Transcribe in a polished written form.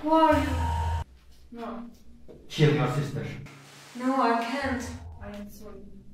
Who are you? No. Kill your sister. No, I can't. I am sorry.